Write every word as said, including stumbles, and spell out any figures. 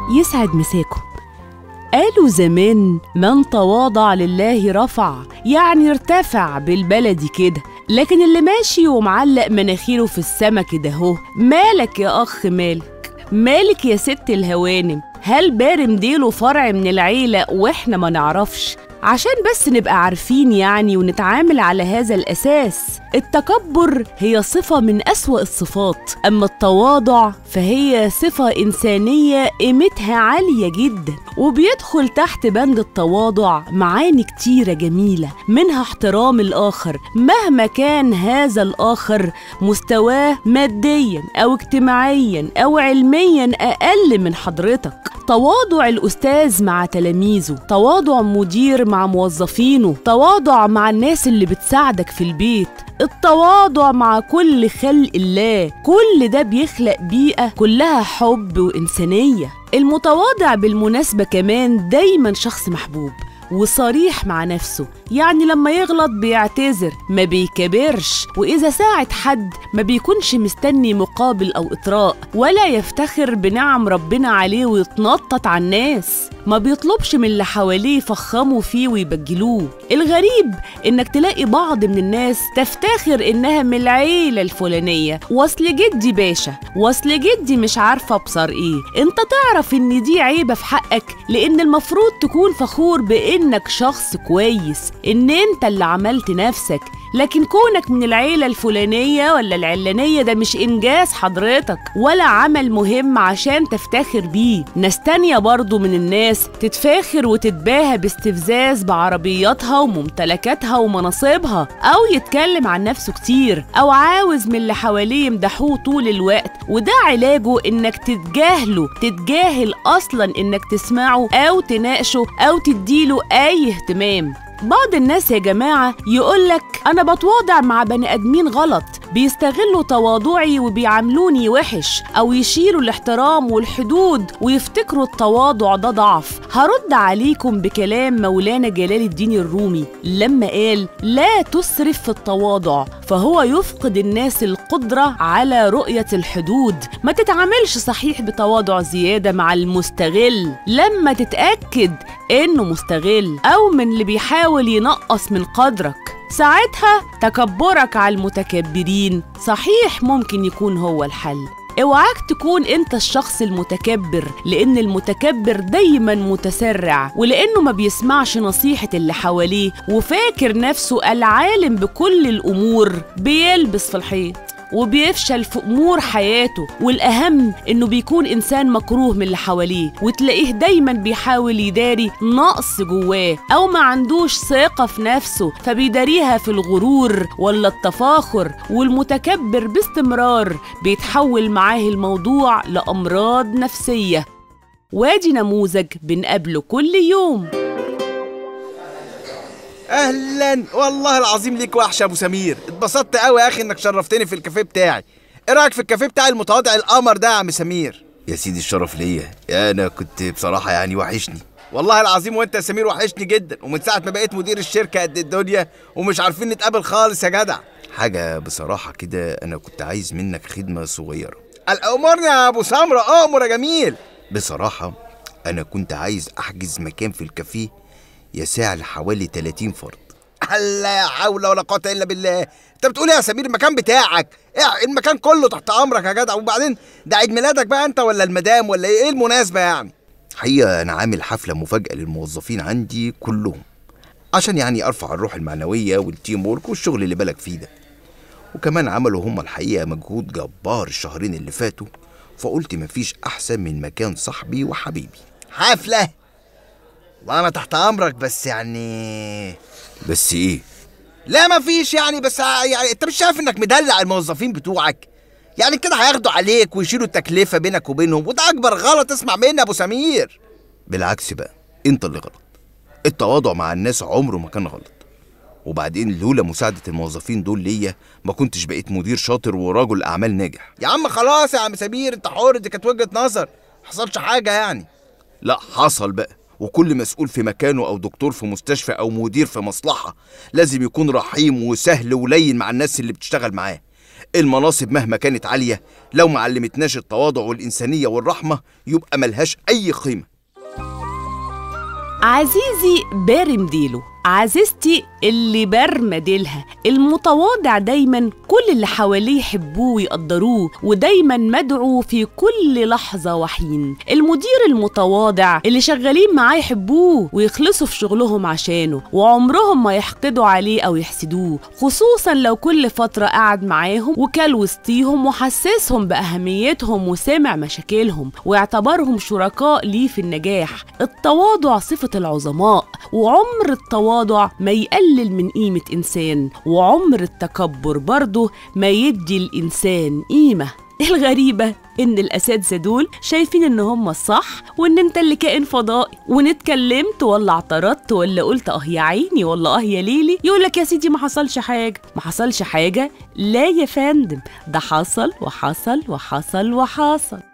يسعد مساكم. قالوا زمان من تواضع لله رفع، يعني ارتفع بالبلدي كده. لكن اللي ماشي ومعلق مناخيره في السما كده اهو، مالك يا أخ مالك؟ مالك يا ست الهوانم؟ هل بارم ديله فرع من العيلة وإحنا ما نعرفش؟ عشان بس نبقى عارفين يعني ونتعامل على هذا الأساس. التكبر هي صفة من أسوأ الصفات، أما التواضع فهي صفة إنسانية قيمتها عالية جدا، وبيدخل تحت بند التواضع معاني كتيرة جميلة، منها احترام الآخر مهما كان هذا الآخر مستواه ماديا أو اجتماعيا أو علميا أقل من حضرتك. تواضع الأستاذ مع تلاميذه، تواضع مدير مع موظفينه، تواضع مع الناس اللي بتساعدك في البيت، التواضع مع كل خلق الله. كل ده بيخلق بيئة كلها حب وإنسانية. المتواضع بالمناسبة كمان دايما شخص محبوب وصريح مع نفسه، يعني لما يغلط بيعتذر ما بيكبرش، وإذا ساعد حد ما بيكونش مستني مقابل أو إطراء، ولا يفتخر بنعم ربنا عليه ويتنطط على الناس، ما بيطلبش من اللي حواليه يفخموا فيه ويبجلوه. الغريب إنك تلاقي بعض من الناس تفتخر إنها من العيلة الفلانية، وصل جدي باشا، وصل جدي مش عارفة أبصر إيه. أنت تعرف إن دي عيبة في حقك، لأن المفروض تكون فخور بإن إنك شخص كويس، إن أنت اللي عملت نفسك. لكن كونك من العيلة الفلانية ولا العلانية ده مش إنجاز حضرتك ولا عمل مهم عشان تفتخر بيه. ناس تانية برضو من الناس تتفاخر وتتباهى باستفزاز بعربياتها وممتلكاتها ومناصبها، أو يتكلم عن نفسه كتير، أو عاوز من اللي حواليه يمدحوه طول الوقت، وده علاجه إنك تتجاهله، تتجاهل أصلا إنك تسمعه أو تناقشه أو تديله أي اهتمام. بعض الناس يا جماعة يقولك أنا بتواضع مع بني آدمين غلط، بيستغلوا تواضعي وبيعاملوني وحش، أو يشيلوا الاحترام والحدود ويفتكروا التواضع ده ضعف. هرد عليكم بكلام مولانا جلال الدين الرومي لما قال لا تسرف في التواضع فهو يفقد الناس القدرة على رؤية الحدود. ما تتعاملش صحيح بتواضع زيادة مع المستغل لما تتأكد إنه مستغل أو من اللي بيحاول ينقص من قدرك. ساعتها تكبرك على المتكبرين صحيح ممكن يكون هو الحل. اوعاك تكون انت الشخص المتكبر، لان المتكبر دايما متسرع، ولانه ما بيسمعش نصيحة اللي حواليه وفاكر نفسه العالم بكل الامور، بيلبس في الحيط وبيفشل في أمور حياته. والأهم إنه بيكون إنسان مكروه من اللي حواليه، وتلاقيه دايما بيحاول يداري نقص جواه، أو ما عندوش ثقة في نفسه فبيداريها في الغرور ولا التفاخر. والمتكبر باستمرار بيتحول معاه الموضوع لأمراض نفسية، وادي نموذج بنقابله كل يوم. اهلا، والله العظيم ليك وحشه يا ابو سمير. اتبسطت قوي يا اخي انك شرفتني في الكافيه بتاعي. ايه رايك في الكافيه بتاعي المتواضع القمر ده يا عم سمير؟ يا سيدي الشرف ليا، انا كنت بصراحه يعني وحشني والله العظيم. وانت يا سمير وحشني جدا، ومن ساعه ما بقيت مدير الشركه قد الدنيا ومش عارفين نتقابل خالص يا جدع. حاجه بصراحه كده، انا كنت عايز منك خدمه صغيره. الامرني يا ابو سمره، امر يا جميل. بصراحه انا كنت عايز احجز مكان في الكافيه يساع لحوالي تلاتين فرد. لا حول ولا قوة إلا بالله. أنت بتقول إيه يا سمير؟ المكان بتاعك، إيه المكان كله تحت أمرك يا جدع. وبعدين ده عيد ميلادك بقى أنت ولا المدام ولا إيه؟ إيه المناسبة يعني؟ حقيقة أنا عامل حفلة مفاجأة للموظفين عندي كلهم، عشان يعني أرفع الروح المعنوية والتيم وورك والشغل اللي بالك فيه ده. وكمان عملوا هم الحقيقة مجهود جبار الشهرين اللي فاتوا، فقلت مفيش أحسن من مكان صاحبي وحبيبي. حفلة؟ وأنا تحت أمرك، بس يعني بس ايه؟ لا مفيش يعني، بس يعني انت مش شايف انك مدلع الموظفين بتوعك؟ يعني كده هياخدوا عليك ويشيلوا التكلفة بينك وبينهم، وده اكبر غلط اسمع مني يا ابو سمير. بالعكس بقى، انت اللي غلط. التواضع مع الناس عمره ما كان غلط. وبعدين لولا مساعدة الموظفين دول ليا ما كنتش بقيت مدير شاطر ورجل اعمال ناجح. يا عم خلاص يا عم سمير، انت حر، دي كانت وجهة نظر، محصلش حاجة يعني. لا حصل بقى. وكل مسؤول في مكانه أو دكتور في مستشفى أو مدير في مصلحة لازم يكون رحيم وسهل ولين مع الناس اللي بتشتغل معاه. المناصب مهما كانت عالية لو ما علمتناش التواضع والإنسانية والرحمة يبقى ملهاش أي قيمة. عزيزي بارم ديله، عزيزتي اللي برمى ديلها، المتواضع دايما كل اللي حواليه يحبوه ويقدروه، ودايما مدعو في كل لحظة وحين. المدير المتواضع اللي شغالين معاه يحبوه ويخلصوا في شغلهم عشانه، وعمرهم ما يحقدوا عليه أو يحسدوه، خصوصا لو كل فترة قعد معاهم وكل وسطيهم وحسسهم بأهميتهم وسمع مشاكلهم واعتبرهم شركاء ليه في النجاح. التواضع صفة العظماء، وعمر التواضع ما يقلل من قيمة إنسان، وعمر التكبر برضه ما يدي الإنسان قيمة. الغريبة إن الأساتذة دول شايفين إن هم الصح، وإن أنت اللي كائن فضائي، وإن اتكلمت ولا اعترضت ولا قلت أه يا عيني ولا أه يا ليلي يقولك يا سيدي ما حصلش حاجة. ما حصلش حاجة؟ لا يا فندم، ده حصل وحصل وحصل وحصل.